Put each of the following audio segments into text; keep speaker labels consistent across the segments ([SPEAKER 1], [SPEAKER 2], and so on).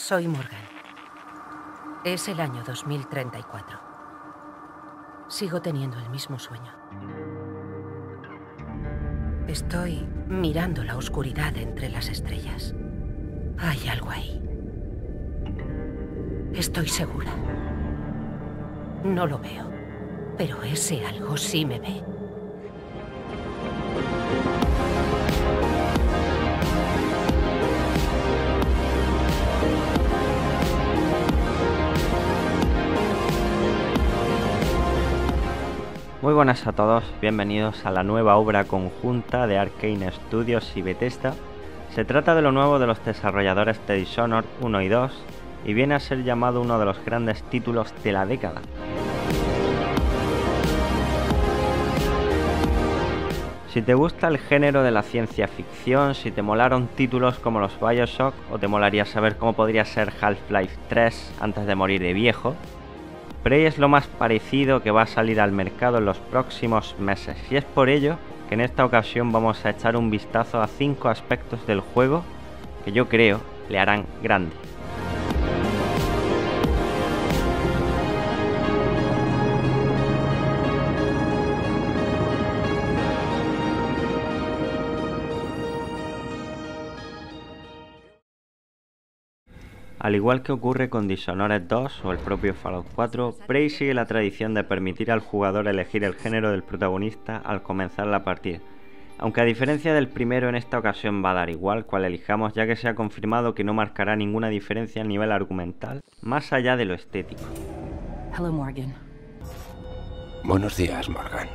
[SPEAKER 1] Soy Morgan. Es el año 2034. Sigo teniendo el mismo sueño. Estoy mirando la oscuridad entre las estrellas. Hay algo ahí. Estoy segura. No lo veo, pero ese algo sí me ve.
[SPEAKER 2] Muy buenas a todos, bienvenidos a la nueva obra conjunta de Arkane Studios y Bethesda. Se trata de lo nuevo de los desarrolladores de Dishonored 1 y 2 y viene a ser llamado uno de los grandes títulos de la década. Si te gusta el género de la ciencia ficción, si te molaron títulos como los BioShock o te molaría saber cómo podría ser Half-Life 3 antes de morir de viejo, Prey es lo más parecido que va a salir al mercado en los próximos meses, y es por ello que en esta ocasión vamos a echar un vistazo a 5 aspectos del juego que yo creo le harán grande. Al igual que ocurre con Dishonored 2 o el propio Fallout 4, Prey sigue la tradición de permitir al jugador elegir el género del protagonista al comenzar la partida, aunque a diferencia del primero en esta ocasión va a dar igual cuál elijamos, ya que se ha confirmado que no marcará ninguna diferencia a nivel argumental, más allá de lo estético.
[SPEAKER 1] Hello, Morgan.
[SPEAKER 3] Buenos días, Morgan.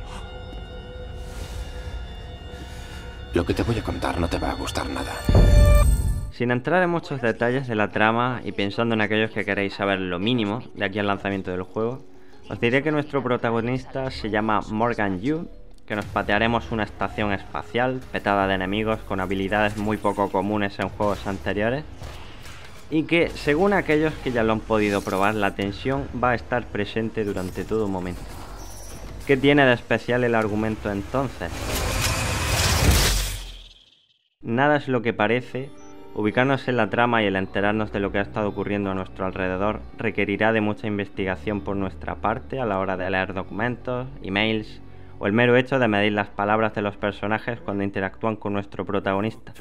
[SPEAKER 3] Lo que te voy a contar no te va a gustar nada.
[SPEAKER 2] Sin entrar en muchos detalles de la trama y pensando en aquellos que queréis saber lo mínimo de aquí al lanzamiento del juego, os diré que nuestro protagonista se llama Morgan Yu, que nos patearemos una estación espacial petada de enemigos con habilidades muy poco comunes en juegos anteriores, y que, según aquellos que ya lo han podido probar, la tensión va a estar presente durante todo momento. ¿Qué tiene de especial el argumento entonces? Nada es lo que parece. Ubicarnos en la trama y el enterarnos de lo que ha estado ocurriendo a nuestro alrededor requerirá de mucha investigación por nuestra parte a la hora de leer documentos, emails o el mero hecho de medir las palabras de los personajes cuando interactúan con nuestro protagonista.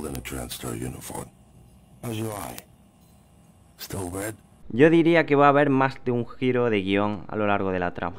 [SPEAKER 2] Yo diría que va a haber más de un giro de guión a lo largo de la trama.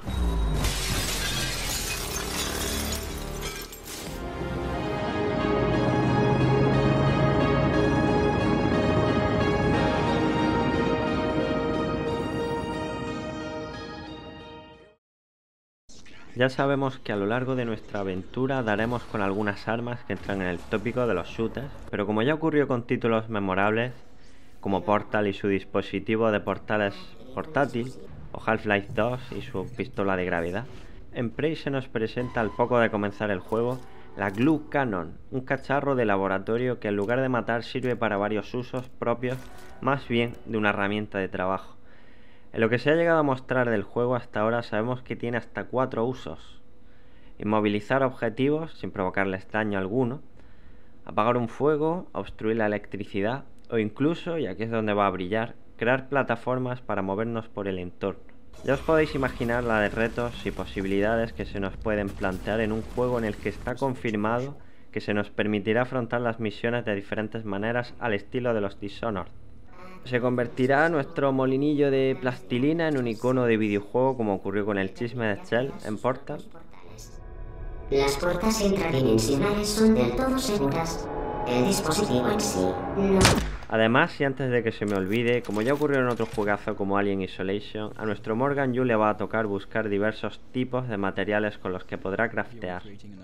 [SPEAKER 2] Ya sabemos que a lo largo de nuestra aventura daremos con algunas armas que entran en el tópico de los shooters, pero como ya ocurrió con títulos memorables como Portal y su dispositivo de portales portátil, o Half-Life 2 y su pistola de gravedad, en Prey se nos presenta al poco de comenzar el juego la Glue Cannon, un cacharro de laboratorio que en lugar de matar sirve para varios usos propios, más bien de una herramienta de trabajo. En lo que se ha llegado a mostrar del juego hasta ahora sabemos que tiene hasta 4 usos: inmovilizar objetivos sin provocarles daño alguno, apagar un fuego, obstruir la electricidad o incluso, y aquí es donde va a brillar, crear plataformas para movernos por el entorno. Ya os podéis imaginar la de retos y posibilidades que se nos pueden plantear en un juego en el que está confirmado que se nos permitirá afrontar las misiones de diferentes maneras al estilo de los Dishonored. ¿Se convertirá nuestro molinillo de plastilina en un icono de videojuego como ocurrió con el chisme de Shell en Portal?
[SPEAKER 4] Las puertas intradimensionales son del todo seguras. El dispositivo en sí no.
[SPEAKER 2] Además, y antes de que se me olvide, como ya ocurrió en otro juegazo como Alien Isolation, a nuestro Morgan Yu le va a tocar buscar diversos tipos de materiales con los que podrá craftear.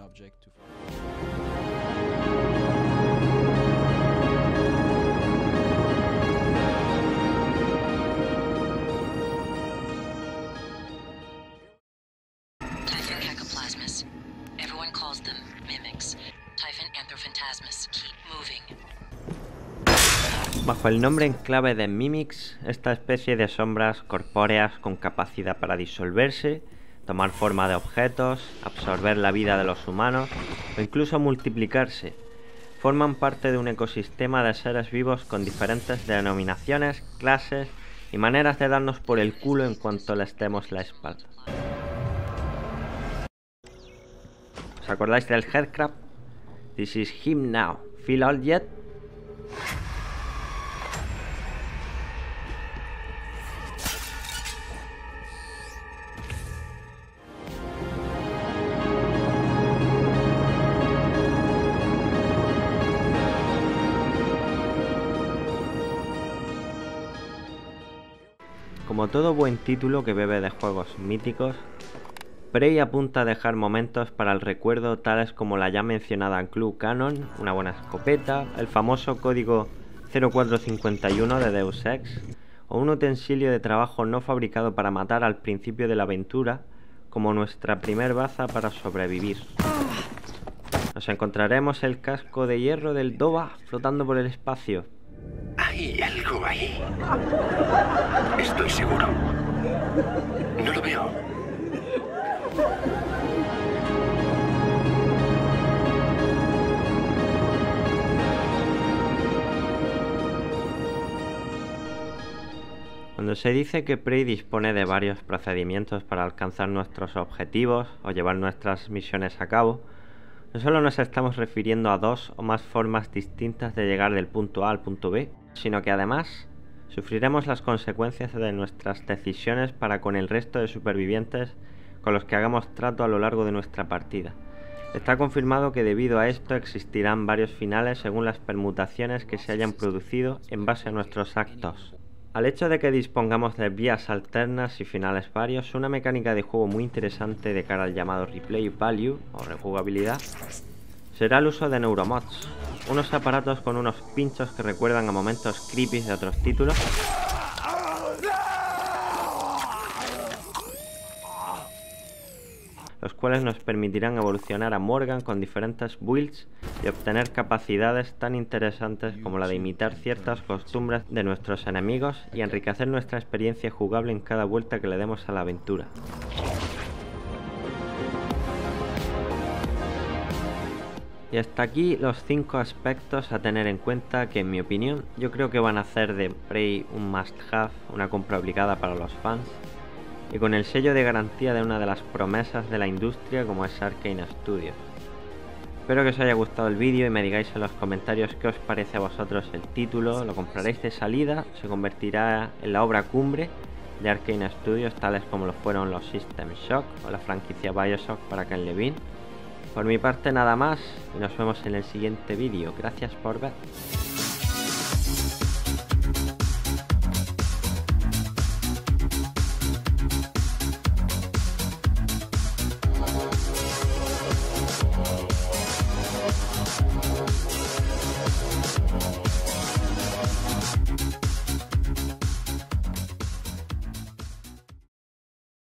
[SPEAKER 2] Bajo el nombre en clave de Mimics, esta especie de sombras corpóreas con capacidad para disolverse, tomar forma de objetos, absorber la vida de los humanos o incluso multiplicarse, forman parte de un ecosistema de seres vivos con diferentes denominaciones, clases y maneras de darnos por el culo en cuanto les demos la espalda. ¿Os acordáis del Headcrab? This is him now. Feel all yet? Como todo buen título que bebe de juegos míticos, Prey apunta a dejar momentos para el recuerdo tales como la ya mencionada Clue Cannon, una buena escopeta, el famoso código 0451 de Deus Ex, o un utensilio de trabajo no fabricado para matar al principio de la aventura, como nuestra primer baza para sobrevivir. Nos encontraremos el casco de hierro del Doba flotando por el espacio.
[SPEAKER 3] Hay algo ahí. Estoy seguro. No lo veo.
[SPEAKER 2] Cuando se dice que Prey dispone de varios procedimientos para alcanzar nuestros objetivos o llevar nuestras misiones a cabo, no solo nos estamos refiriendo a dos o más formas distintas de llegar del punto A al punto B, sino que además sufriremos las consecuencias de nuestras decisiones para con el resto de supervivientes con los que hagamos trato a lo largo de nuestra partida. Está confirmado que debido a esto existirán varios finales según las permutaciones que se hayan producido en base a nuestros actos. Al hecho de que dispongamos de vías alternas y finales varios, una mecánica de juego muy interesante de cara al llamado replay value o rejugabilidad será el uso de neuromods, unos aparatos con unos pinchos que recuerdan a momentos creepy de otros títulos, los cuales nos permitirán evolucionar a Morgan con diferentes builds y obtener capacidades tan interesantes como la de imitar ciertas costumbres de nuestros enemigos y enriquecer nuestra experiencia jugable en cada vuelta que le demos a la aventura. Y hasta aquí los 5 aspectos a tener en cuenta que, en mi opinión, yo creo que van a hacer de Prey un must-have, una compra obligada para los fans, y con el sello de garantía de una de las promesas de la industria como es Arkane Studios. Espero que os haya gustado el vídeo y me digáis en los comentarios qué os parece a vosotros el título. ¿Lo compraréis de salida? ¿Se convertirá en la obra cumbre de Arkane Studios, tales como lo fueron los System Shock o la franquicia Bioshock para Ken Levine? Por mi parte nada más y nos vemos en el siguiente vídeo. Gracias por ver.